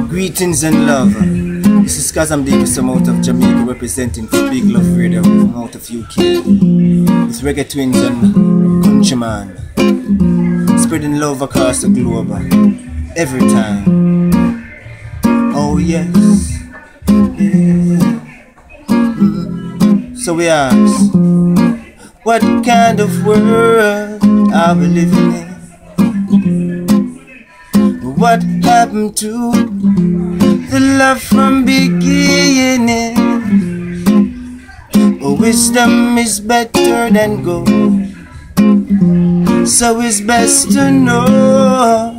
Greetings and love. This is Kazam Davis, I'm out of Jamaica, representing for Big Love Radio. I'm out of UK with reggae twins and countryman, spreading love across the globe every time. Oh yes, yeah. So we ask, what kind of world are we living in? What happened to the love from beginning? Wisdom is better than gold, so it's best to know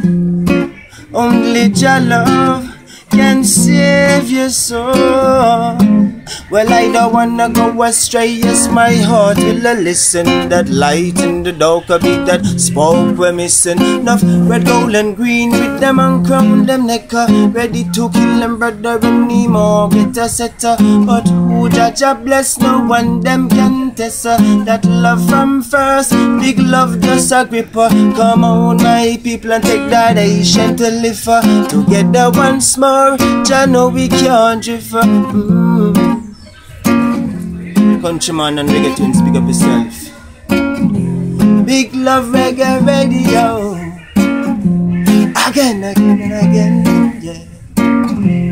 only Jah love can save your soul. Well, I don't wanna go astray, yes, my heart will listen. That light in the dark, a beat that spoke we're missing. Enough red, gold and green with them and crown them necker, ready to kill them brother anymore, get a setter. But who Jah bless, no one them can test that love from first, big love just a gripper. Come on my people and take that Asian to live together once more. Jah know we can't drift. Countryman and reggae twins, speak up yourself. Big love reggae radio, again and again, yeah.